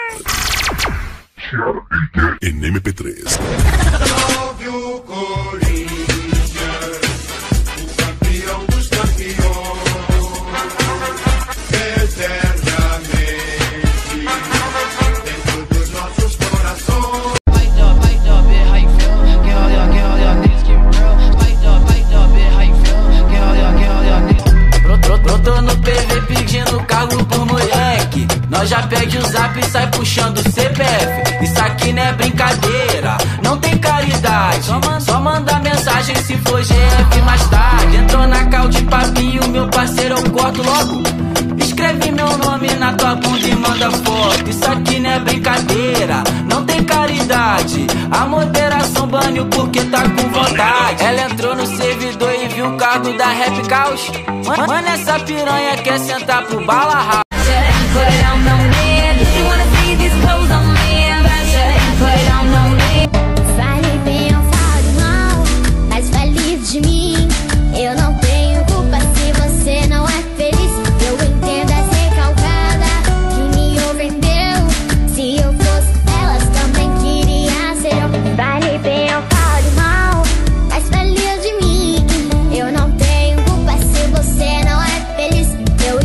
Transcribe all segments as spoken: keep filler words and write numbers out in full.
En eme pe três. Nós já pede o zap e sai puxando o C P F. Isso aqui não é brincadeira, não tem caridade. Só manda, só manda mensagem se for G F mais tarde. Entrou na cal de papinho, meu parceiro, eu corto logo. Escreve meu nome na tua bunda e manda foto. Isso aqui não é brincadeira, não tem caridade. A moderação baniu porque tá com vontade. Ela entrou no servidor e viu o cargo da Rap Caos. Mano, essa piranha quer sentar pro bala rápido. Put it on no man. If you wanna see these clothes on me, put it on no man. Fale bem ou fale mal, mas fale de mim. Eu não tenho culpa se você não é feliz. Eu entendo essa recalcada que me ofendeu. Se eu fosse elas também queria ser eu. Fale bem ou fale mal, mas fale de mim. Eu não tenho culpa se você não é feliz. Eu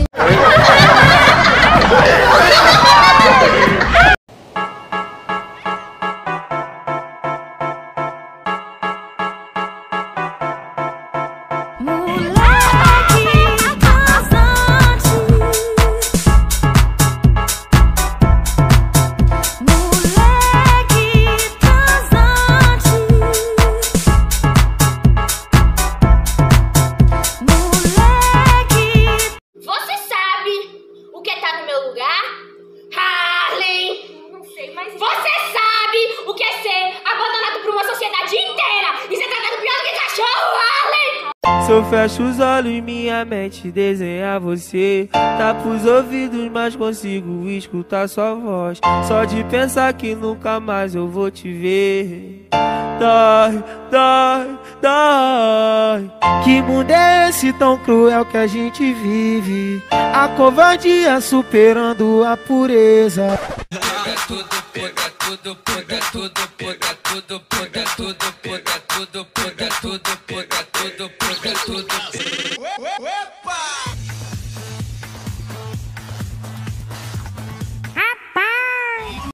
Você sabe o que é ser abandonado por uma sociedade inteira e ser tratado pior do que cachorro, Harley? Se eu fecho os olhos, minha mente desenha você. Tapa os ouvidos, mas consigo escutar sua voz. Só de pensar que nunca mais eu vou te ver. Dói, dói, dói. Que mundo é esse tão cruel que a gente vive? A covardia superando a pureza. Tudo, poda tudo, poda tudo, poda tudo, poda tudo, poda tudo, poda tudo, poda tudo, poda tudo.